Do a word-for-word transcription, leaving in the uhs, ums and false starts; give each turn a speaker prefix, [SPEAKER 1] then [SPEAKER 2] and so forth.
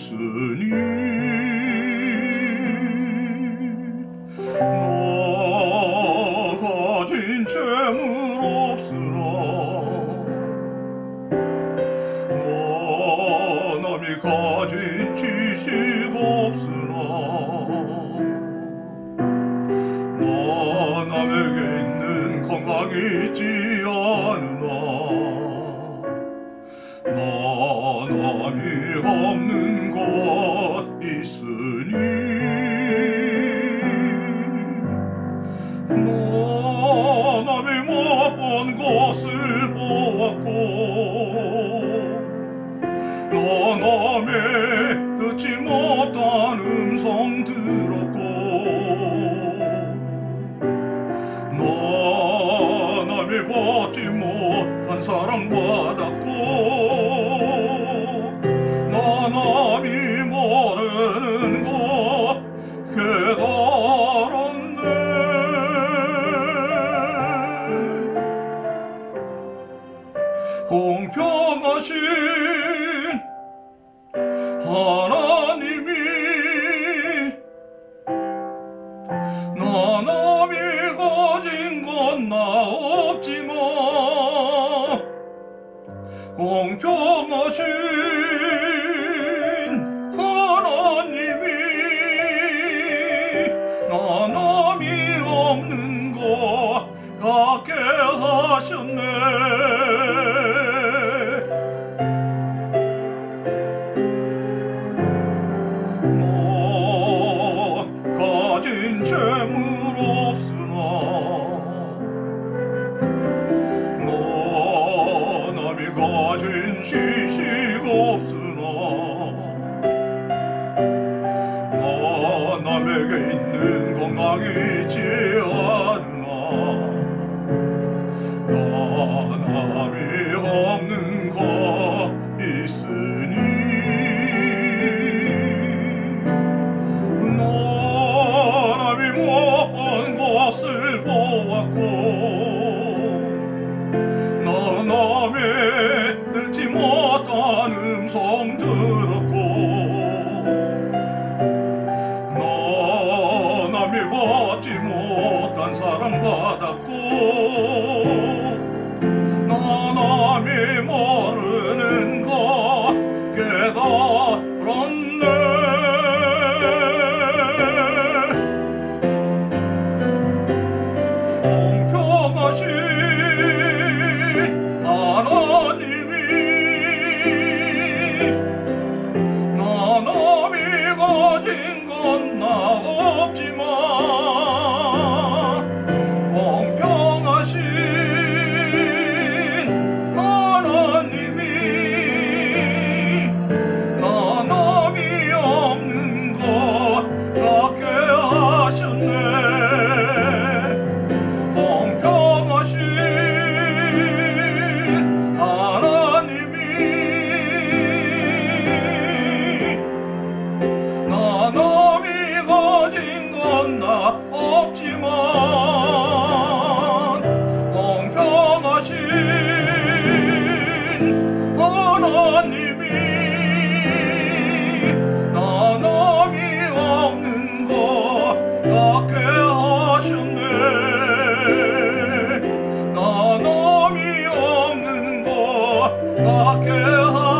[SPEAKER 1] 있으니 너 가진 재물 없으나 너 남이 가진 지식 없으나 너 남에게 있는 건강이 있지 않으나 너 남이 없는 것 있으니 너 남이 못 본 것을 보았고 너 남의 듣지 못한 음성 들었고 너 남이 받지 못한 사랑받았고 너 남이 모르는 것 깨달았네. 공평하신 하나님이 나 남이 가진 건 나 없지만 공평하신 하나님이 나 남이 없는 것 같게 하셨네. 너 가진 재물 없으나 너 남이 가진 지식 없으나 너 남에게 있는 건강이 있지 않으나 너 남이 없는 것 있으니 너 남이 못 본 것을 보았고 너 남의 듣지 못한 음성 들었고 너 남이 받지 못한 사랑받았고 너 남이 모르는 것 깨달았네. 공평하신 하나님이 나 남이 가진 건 나 없지만 공평하신 하나님이 나 남이 없는 것 같게 하셨네. 공평하신 하나님이 나 남이 가진 건 나 없지만 공평하신 하나님이 나 남이 없는 것 같게 하셨네. 나 남이 없는 것 같게 하셨네.